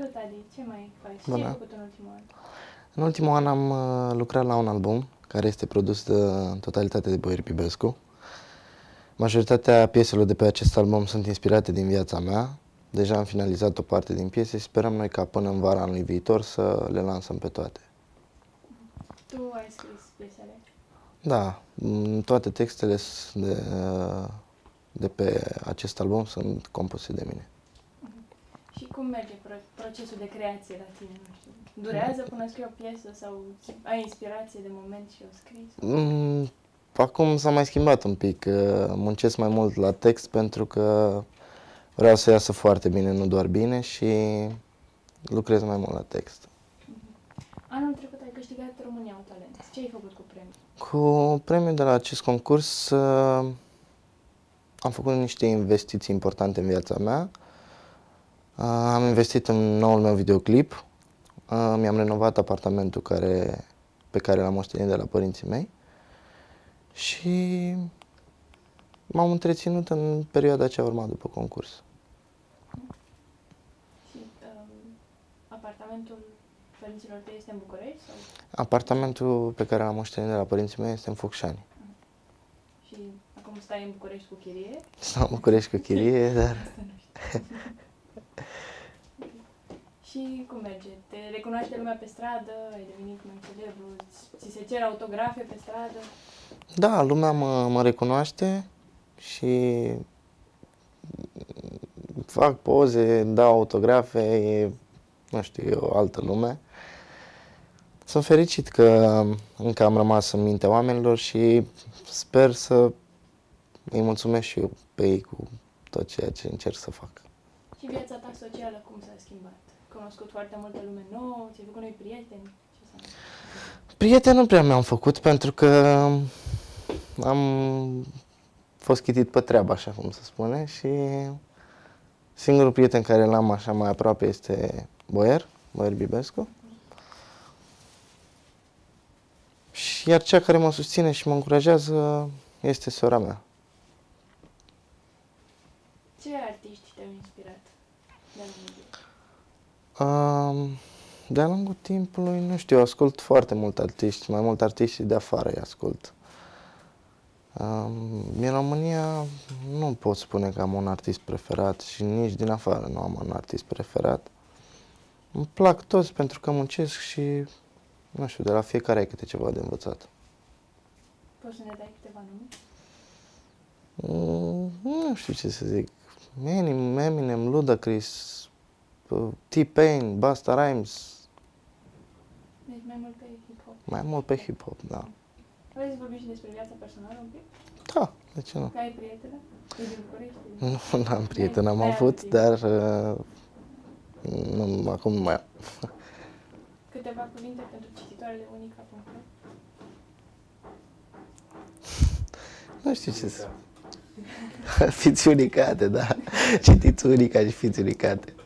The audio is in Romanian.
Salut, Adi! Ce mai faci? Bună. Ce ai făcut în ultimul an? În ultimul an am lucrat la un album care este produs în totalitate de Boier Bibescu. Majoritatea pieselor de pe acest album sunt inspirate din viața mea. Deja am finalizat o parte din piese și sperăm noi ca până în vara anului viitor să le lansăm pe toate. Tu ai scris piesele? Da, toate textele de pe acest album sunt compuse de mine. Și cum merge procesul de creație la tine? Nu știu. Durează până scrii o piesă sau ai inspirație de moment și o scrii? Acum s-a mai schimbat un pic. Muncesc mai mult la text pentru că vreau să iasă foarte bine, nu doar bine, și lucrez mai mult la text. Anul trecut ai câștigat România au Talent. Ce ai făcut cu premiul? Cu premiul de la acest concurs am făcut niște investiții importante în viața mea. Am investit în noul meu videoclip, mi-am renovat apartamentul pe care l-am moștenit de la părinții mei și m-am întreținut în perioada ce a urmat după concurs. Și apartamentul părinților tăi este în București? Sau? Apartamentul pe care l-am moștenit de la părinții mei este în Focșani. Și acum stai în București cu chirie? Stau în București cu chirie, dar... Și cum merge? Te recunoaște lumea pe stradă? Ai devenit mai celebru? Ți se cer autografe pe stradă? Da, lumea mă recunoaște și fac poze, dau autografe, nu știu, e o altă lume. Sunt fericit că încă am rămas în mintea oamenilor și sper să îi mulțumesc și eu pe ei cu tot ceea ce încerc să fac. Și viața ta socială cum s-a schimbat? Ai cunoscut foarte multă lume nouă? Ți-ai făcut noi prieteni? Ce s-a întâmplat? Prieteni nu prea mi-am făcut pentru că am fost chitit pe treabă, așa cum se spune, și singurul prieten care l-am așa mai aproape este Boier Bibescu. Iar cea care mă susține și mă încurajează este sora mea. Ce artiști te-au inspirat de-a lungul timpului? De-a lungul timpului, nu știu, ascult foarte mult artiști, mai mult artiștii de afară îi ascult. În România nu pot spune că am un artist preferat și nici din afară nu am un artist preferat. Îmi plac toți pentru că muncesc și, nu știu, de la fiecare ai câte ceva de învățat. Poți să ne dai câteva nume? Nu știu ce să zic. Eminem, Ludacris, T-Pain, Busta Rhymes. Deci mai mult pe hip-hop. Mai mult pe hip-hop, da. Vrei să vorbim și despre viața personală un pic? Da, de ce nu? Că ai prietene? E din București? Nu am prieten, am avut, dar acum nu mai am. Câteva cuvinte pentru cititoarele Unica.ro? Nu știu ce să... Fiți unicate, da. Citiți Unica și fiți unicate.